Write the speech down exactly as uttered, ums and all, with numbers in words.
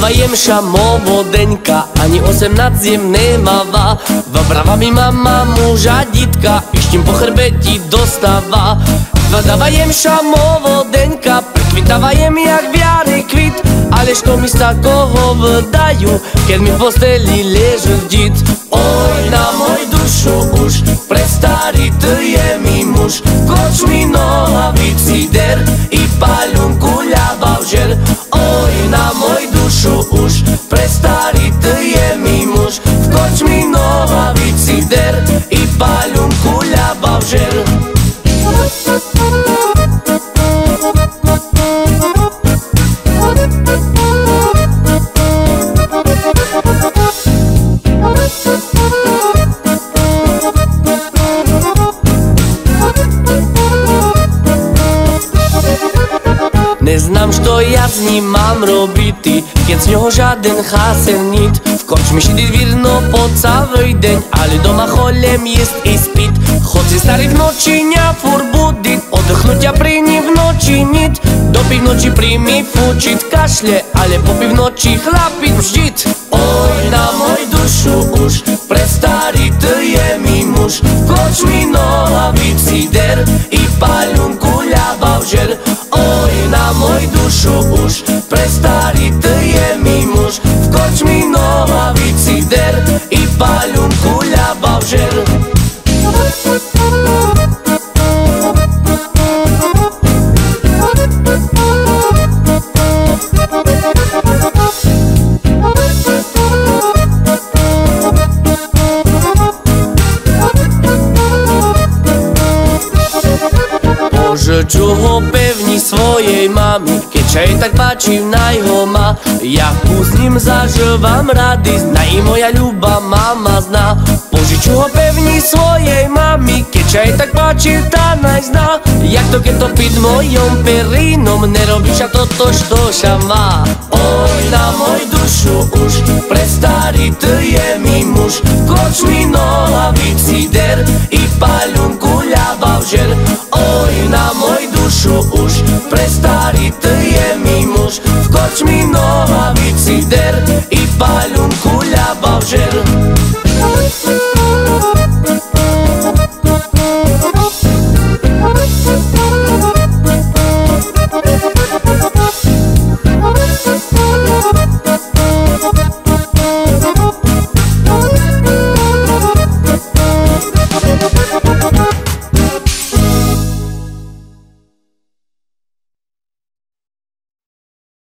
jem šamovodeňka, ani osemnásť zjem nemáva. Vrava mi mama muža dítka, eštím po chrbeti dostáva. Vydávajem šamovodeňka, prekvitávajem jak v jare kvit. Ale što mi z takoho vdajú, keď mi v posteli leže vdít. Oj, na moj dušu už, pre starý ty je mi muž. Koč mi nohavici der i paľunku ľabav žer. Oj, na moj dušu už, pre starý ty je mi muž. Koč mi nohavici der i paľunku ľabav žer. Neznám, što ja s ním mám robiti, keď z ňoho žiaden chaselnit. V korčmi šidit vidno po celý deň, ale doma cholem jest i spit. Chodzi starý v noči ňa fur budit, oddychnutia pri ní v noči nit. Do pivnoči pri mi fučit kašle, ale po pivnoči chlapit vždyť. Oj, na moj dušu už, pre starý ty je mi muž. Koč mi nohavici der i paľunku ľabav žer. Oj, na moj dušu už, pre starý ty je mi muž. Koč mi nohavici der i paľunku ľabav žer. Požeču ho pevni svojej mami, keď sa jej tak páči na jeho ma. Ja s ním zažívam radosť, na i moja ľuba mama zná. Požiču ho pevni svojej mami, keď sa jej tak páči tá najzná. Jak to keď to pід mojom perinom, nerobí sa toto, što sa má. Oj, na moj dušu už, pre starý ty je mi muž. Koč mi nohavici der i paľunku ľabav žer. Oj, na moj dušu už, pre starý ty je mi muž. Koč mi nohavici der i